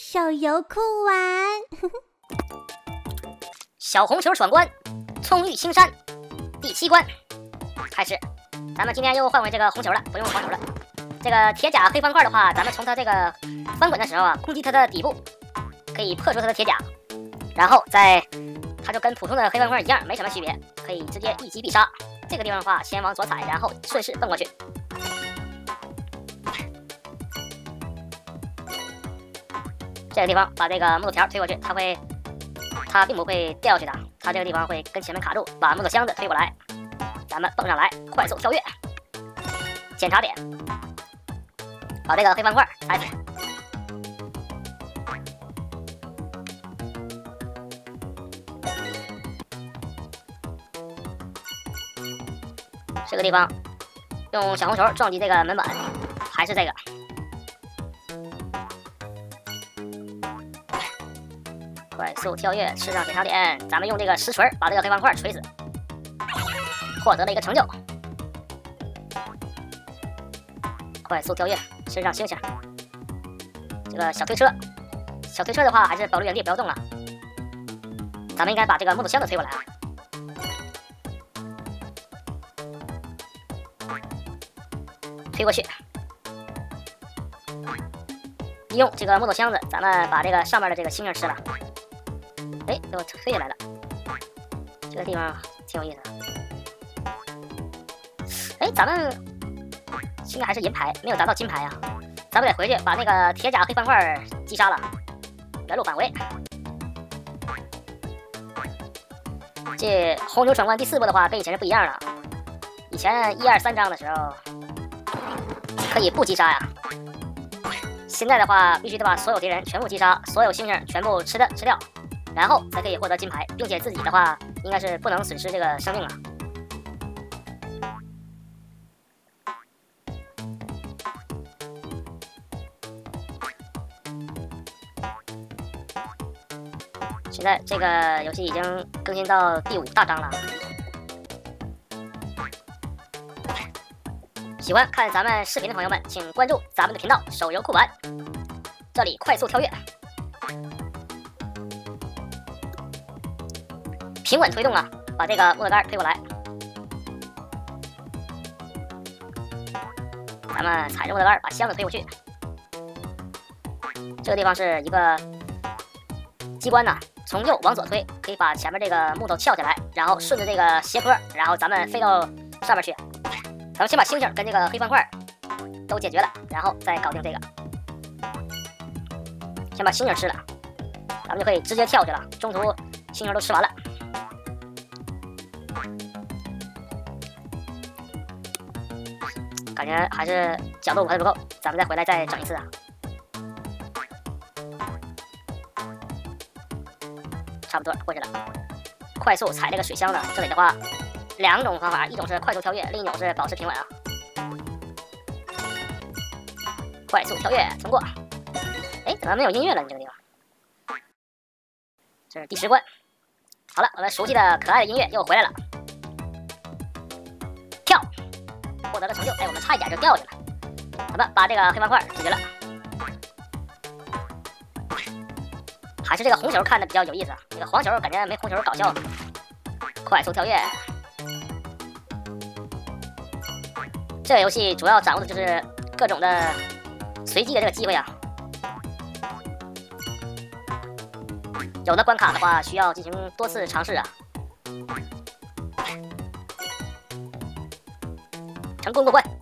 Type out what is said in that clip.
手游酷玩。 小红球闯关，葱郁青山，第7关开始。咱们今天又换回这个红球了，不用黄球了。这个铁甲黑方块的话，咱们从它这个翻滚的时候啊，攻击它的底部，可以破除它的铁甲，然后它就跟普通的黑方块一样，没什么区别，可以直接一击必杀。这个地方的话，先往左踩，然后顺势蹦过去。这个地方把这个木头条推过去，它并不会掉下去的，它这个地方会跟前面卡住，把木头箱子推过来，咱们蹦上来，快速跳跃，检查点，把这个黑方块踩死。这个地方用小红球撞击这个门板，还是这个。快速跳跃，吃上检查点，咱们用这个石锤把这个黑方块锤死，获得了一个成就。快速跳跃，吃上星星。这个小推车的话还是保留原地不要动了。咱们应该把这个木头箱子推过来啊。推过去，利用这个木头箱子，咱们把这个上面的这个星星吃了。哎，给我推下来了，这个地方挺有意思的。哎，咱们现在还是银牌，没有达到金牌啊。咱们得回去把那个铁甲黑方块击杀了，原路返回。这红球闯关第4波的话，跟以前是不一样了。以前1、2、3章的时候可以不击杀呀，现在的话必须得把所有敌人全部击杀，所有星星全部吃掉，然后才可以获得金牌，并且自己的话应该是不能损失这个生命了。现在这个游戏已经更新到第5大章了。喜欢看咱们视频的朋友们，请关注咱们的频道手游酷玩。这里快速跳跃，平稳推动啊，把这个木头杆推过来。咱们踩着木头杆把箱子推过去。这个地方是一个机关呐，从右往左推，可以把前面这个木头撬下来，然后顺着这个斜坡，然后咱们飞到上面去。咱们先把星星跟这个黑方块都解决了，然后再搞定这个。先把星星吃了，咱们就可以直接跳去了。中途星星都吃完了，感觉还是角度还是不够，咱们再回来再整一次啊。差不多过去了，快速踩这个水箱子。这里的话2种方法，一种是快速跳跃，另一种是保持平稳啊。快速跳跃通过。哎，怎么没有音乐了？你这个地方，这是第10关。好了，我们熟悉的可爱的音乐又回来了。跳，获得了成就。哎，我们差一点就掉下去了。咱们把这个黑方块解决了。还是这个红球看的比较有意思，这个黄球感觉没红球搞笑。快速跳跃。这个游戏主要掌握的就是各种的随机的这个机会啊。有的关卡的话需要进行多次尝试啊。成功过关。